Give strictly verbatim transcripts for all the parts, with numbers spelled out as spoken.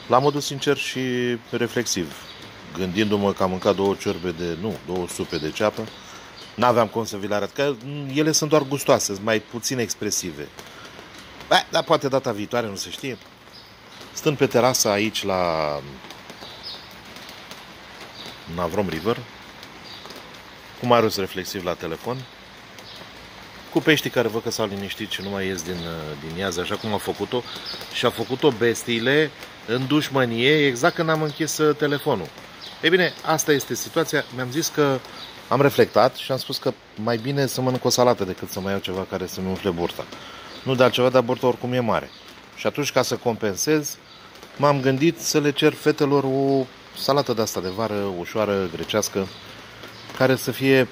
La modul sincer și reflexiv, gândindu-mă că am mâncat două ciorbe de, nu, două supe de ceapă, n-aveam cum să vi le arăt, că ele sunt doar gustoase, sunt mai puțin expresive. Bă, dar poate data viitoare, nu se știe. Stând pe terasa aici la Navrom River, cu Marius reflexiv la telefon, cu peștii care văd că s-au liniștit și nu mai ies din, din iază, așa cum a făcut-o, și a făcut-o bestiile în dușmănie exact când am închis telefonul. Ei bine, asta este situația. Mi-am zis că am reflectat și am spus că mai bine să mănânc o salată decât să mai iau ceva care să-mi umfle burta. Nu de altceva, dar burta oricum e mare. Și atunci, ca să compensez, m-am gândit să le cer fetelor o salată de asta de vară, ușoară, grecească, care să fie...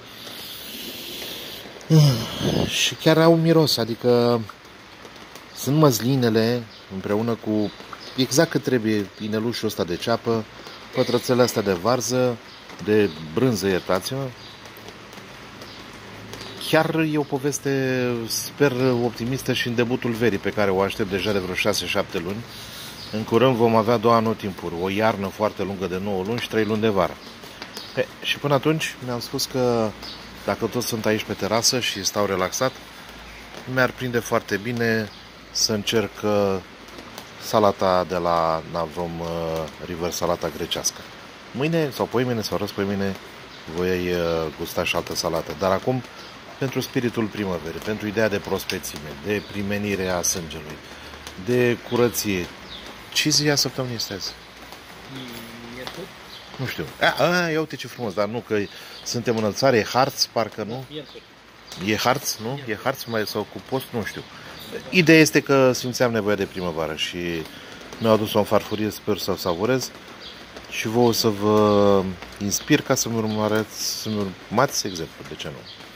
Și chiar au miros, adică sunt măslinele împreună cu exact cât trebuie inelușul ăsta de ceapă, pătrățele astea de varză, de brânză, iertați-mă. Chiar e o poveste, sper, optimistă și în debutul verii, pe care o aștept deja de vreo șase șapte luni. În curând vom avea două anotimpuri, o iarnă foarte lungă de nouă luni și trei luni de vară. E, și până atunci mi-am spus că dacă toți sunt aici pe terasă și stau relaxat, mi-ar prinde foarte bine să încerc salata de la Navrom River, salata grecească. Mâine sau poimâine sau răspoimâine voi gusta și altă salată. Dar acum, pentru spiritul primăverii, pentru ideea de prospețime, de primenire a sângelui, de curăție. Ce zi a săptămânii este azi? Miercuri? Nu știu. A, a, ia uite ce frumos, dar nu, că suntem înălțare, e harț, parcă nu? Miercuri. E harț, nu? E harț mai sau cu post, nu știu. Ideea este că simțeam nevoia de primăvară și mi-au adus o farfurie, sper să o savurez și vouă să vă inspir ca să-mi urmați, să-mi urmați exemplu, de ce nu?